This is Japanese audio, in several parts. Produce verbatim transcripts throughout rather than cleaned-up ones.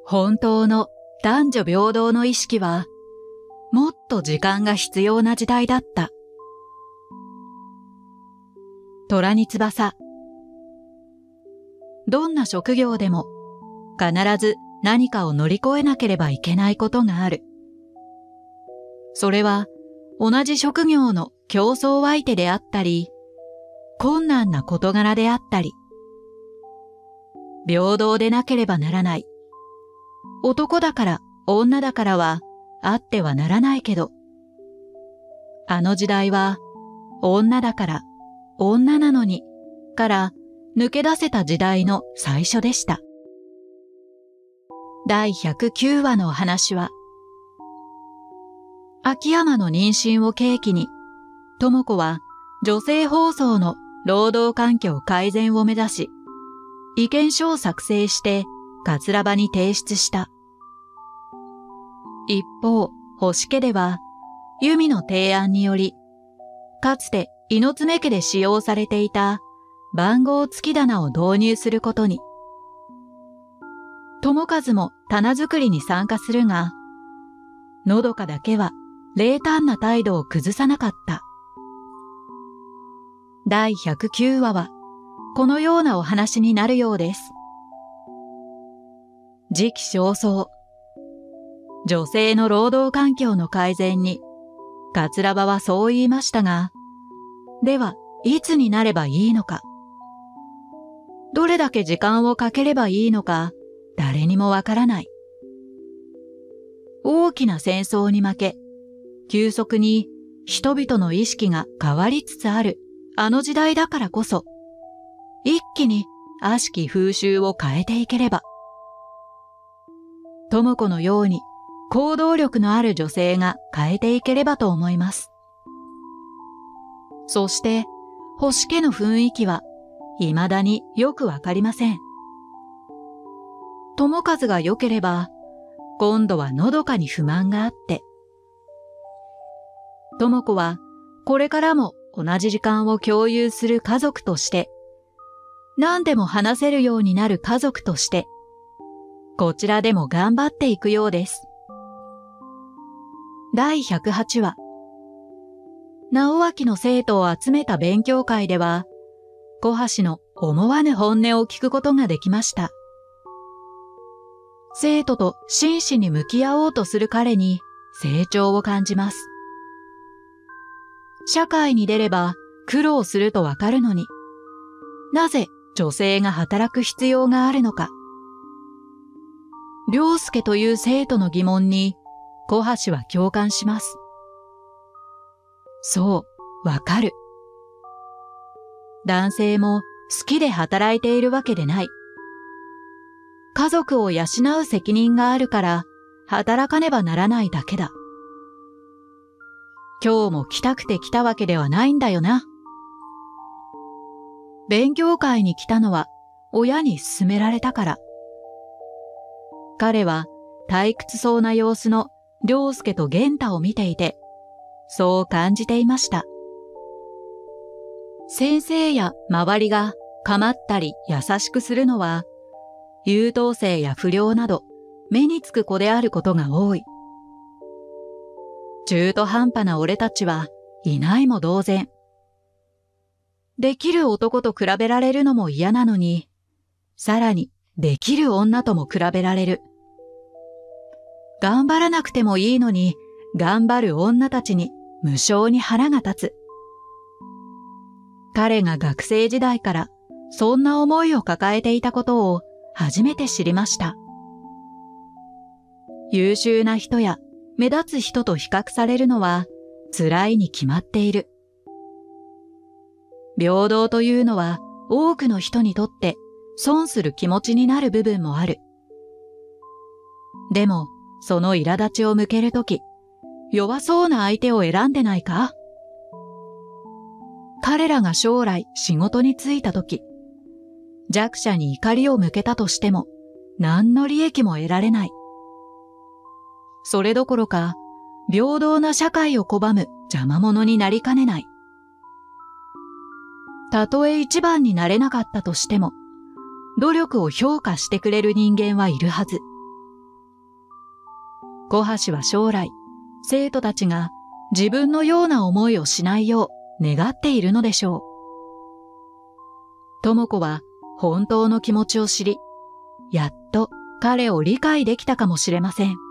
本当の男女平等の意識は、もっと時間が必要な時代だった。虎に翼。どんな職業でも必ず何かを乗り越えなければいけないことがある。それは同じ職業の競争相手であったり、困難な事柄であったり、平等でなければならない。男だから女だからはあってはならないけど、あの時代は女だから女なのにから抜け出せた時代の最初でした。だいひゃくきゅうわのお話は、秋山の妊娠を契機に、智子は女性放送の労働環境改善を目指し、意見書を作成して桂場に提出した。一方、星家では、由美の提案により、かつて猪爪家で使用されていた番号付き棚を導入することに。友和も棚作りに参加するが、のどかだけは冷淡な態度を崩さなかった。だいひゃくきゅうわは、このようなお話になるようです。時期尚早。女性の労働環境の改善に、桂場はそう言いましたが、では、いつになればいいのか。どれだけ時間をかければいいのか、誰にもわからない。大きな戦争に負け、急速に人々の意識が変わりつつあるあの時代だからこそ、一気に悪しき風習を変えていければ、智子のように行動力のある女性が変えていければと思います。そして、星家の雰囲気は未だによくわかりません。友和が良ければ、今度はのどかに不満があって、智子はこれからも同じ時間を共有する家族として、何でも話せるようになる家族として、こちらでも頑張っていくようです。だいひゃくはちわ。直明の生徒を集めた勉強会では、小橋の思わぬ本音を聞くことができました。生徒と真摯に向き合おうとする彼に成長を感じます。社会に出れば苦労するとわかるのに、なぜ女性が働く必要があるのか。良介という生徒の疑問に小橋は共感します。そう、わかる。男性も好きで働いているわけでない。家族を養う責任があるから働かねばならないだけだ。今日も来たくて来たわけではないんだよな。勉強会に来たのは親に勧められたから。彼は退屈そうな様子の良介と玄太を見ていて、そう感じていました。先生や周りが構ったり優しくするのは、優等生や不良など目につく子であることが多い。中途半端な俺たちはいないも同然。できる男と比べられるのも嫌なのに、さらにできる女とも比べられる。頑張らなくてもいいのに、頑張る女たちに無性に腹が立つ。彼が学生時代からそんな思いを抱えていたことを初めて知りました。優秀な人や目立つ人と比較されるのは辛いに決まっている。平等というのは多くの人にとって損する気持ちになる部分もある。でも、その苛立ちを向けるとき、弱そうな相手を選んでないか？彼らが将来仕事に就いたとき、弱者に怒りを向けたとしても、何の利益も得られない。それどころか、平等な社会を拒む邪魔者になりかねない。たとえ一番になれなかったとしても、努力を評価してくれる人間はいるはず。 小橋は将来、生徒たちが自分のような思いをしないよう願っているのでしょう。智子は本当の気持ちを知り、やっと彼を理解できたかもしれません。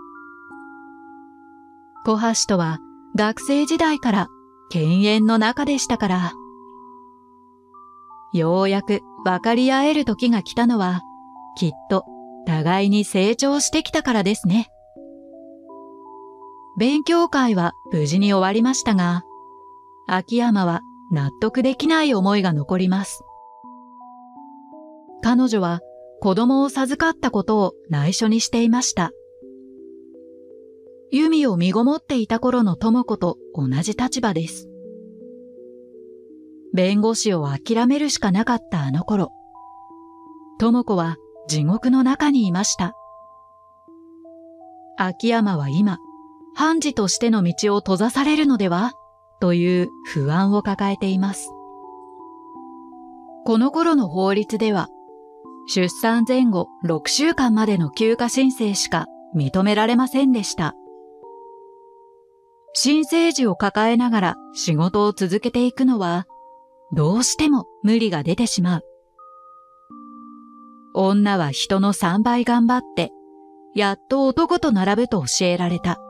小橋とは学生時代から犬猿の仲でしたから、ようやく分かり合える時が来たのは、きっと互いに成長してきたからですね。勉強会は無事に終わりましたが、秋山は納得できない思いが残ります。彼女は子供を授かったことを内緒にしていました。由美を身ごもっていた頃の智子と同じ立場です。弁護士を諦めるしかなかったあの頃、智子は地獄の中にいました。秋山は今、判事としての道を閉ざされるのではという不安を抱えています。この頃の法律では、出産前後ろくしゅうかんまでの休暇申請しか認められませんでした。新生児を抱えながら仕事を続けていくのは、どうしても無理が出てしまう。女は人のさんばい頑張って、やっと男と並ぶと教えられた。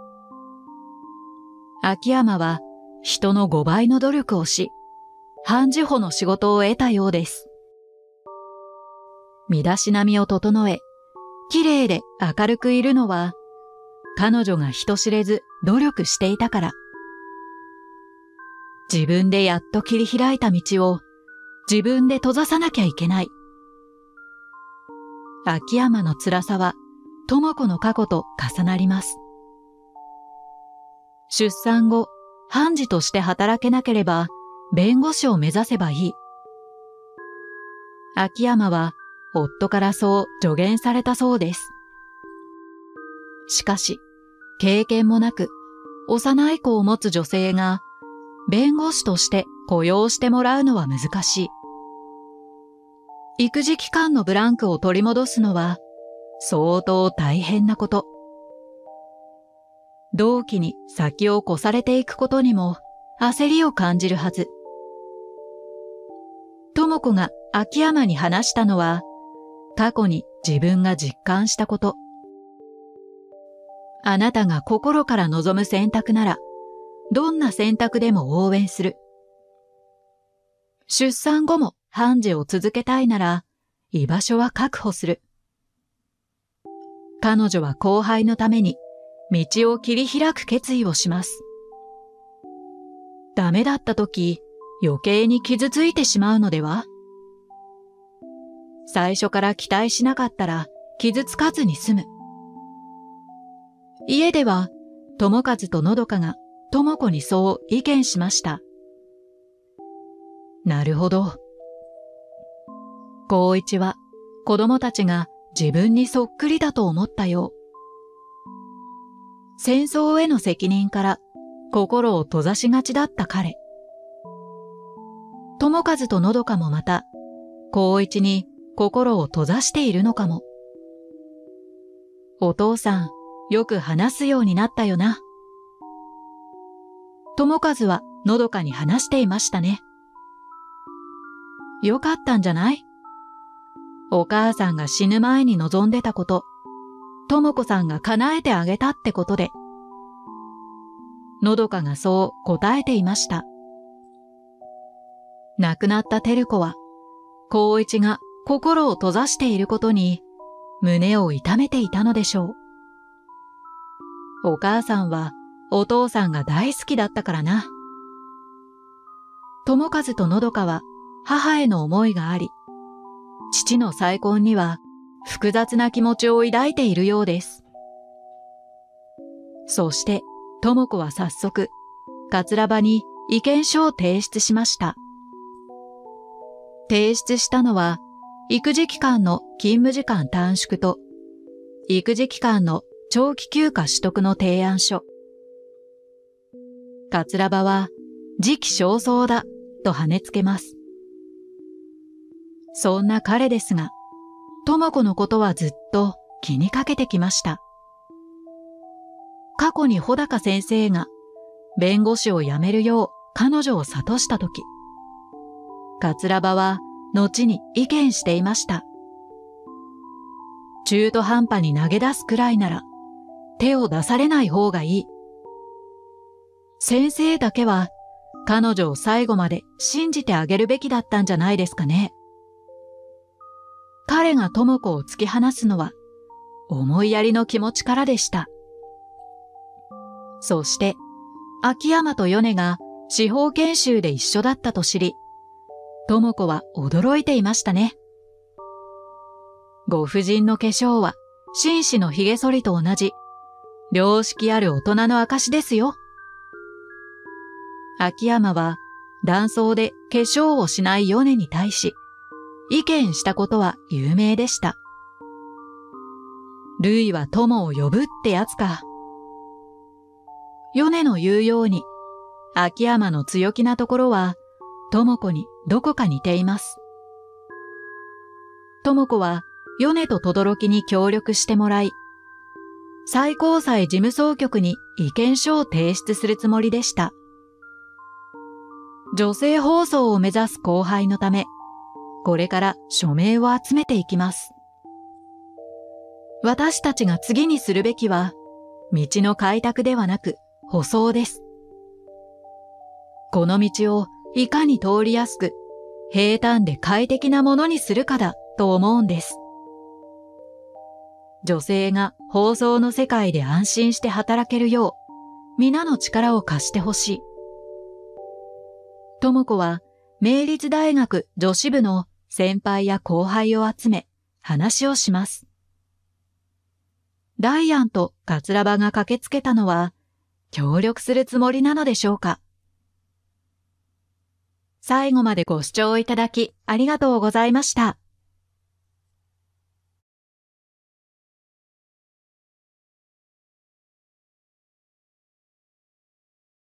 秋山は人のごばいの努力をし、判事補の仕事を得たようです。身だしなみを整え、綺麗で明るくいるのは、彼女が人知れず努力していたから。自分でやっと切り開いた道を自分で閉ざさなきゃいけない。秋山の辛さは智子の過去と重なります。出産後、判事として働けなければ弁護士を目指せばいい。秋山は夫からそう助言されたそうです。しかし、経験もなく幼い子を持つ女性が弁護士として雇用してもらうのは難しい。育児期間のブランクを取り戻すのは相当大変なこと。同期に先を越されていくことにも焦りを感じるはず。智子が秋山に話したのは、過去に自分が実感したこと。あなたが心から望む選択なら、どんな選択でも応援する。出産後も判事を続けたいなら、居場所は確保する。彼女は後輩のために道を切り開く決意をします。ダメだった時、余計に傷ついてしまうのでは？最初から期待しなかったら傷つかずに済む。家では、友和とのどかが智子にそう意見しました。なるほど。光一は子供たちが自分にそっくりだと思ったよう。戦争への責任から心を閉ざしがちだった彼。友和とのどかもまた、光一に心を閉ざしているのかも。お父さん、よく話すようになったよな。友和はのどかに話していましたね。よかったんじゃない？お母さんが死ぬ前に望んでたこと、智子さんが叶えてあげたってことで。のどかがそう答えていました。亡くなった照子は、光一が心を閉ざしていることに胸を痛めていたのでしょう。お母さんはお父さんが大好きだったからな。友和とのどかは母への思いがあり、父の再婚には複雑な気持ちを抱いているようです。そして智子は早速、桂場に意見書を提出しました。提出したのは、育児期間の勤務時間短縮と、育児期間の長期休暇取得の提案書。桂場は、時期尚早だ、と跳ねつけます。そんな彼ですが、智子のことはずっと気にかけてきました。 過去に穂高先生が弁護士を辞めるよう彼女を諭したとき、桂庭は後に意見していました。中途半端に投げ出すくらいなら手を出されない方がいい。先生だけは彼女を最後まで信じてあげるべきだったんじゃないですかね。彼が智子を突き放すのは思いやりの気持ちからでした。そして秋山と米が司法研修で一緒だったと知り、智子は驚いていましたね。ご婦人の化粧は紳士の髭剃りと同じ良識ある大人の証ですよ。秋山は男装で化粧をしない米に対し意見したことは有名でした。類は友を呼ぶってやつか。米の言うように秋山の強気なところは智子にどこか似ています。智子は米と轟に協力してもらい、最高裁事務総局に意見書を提出するつもりでした。女性放送を目指す後輩のため、これから署名を集めていきます。私たちが次にするべきは、道の開拓ではなく舗装です。この道をいかに通りやすく、平坦で快適なものにするかだと思うんです。女性が放送の世界で安心して働けるよう、皆の力を貸してほしい。智子は明律大学女子部の先輩や後輩を集め話をします。ダイアンと桂庭が駆けつけたのは協力するつもりなのでしょうか。最後までご視聴いただきありがとうございました。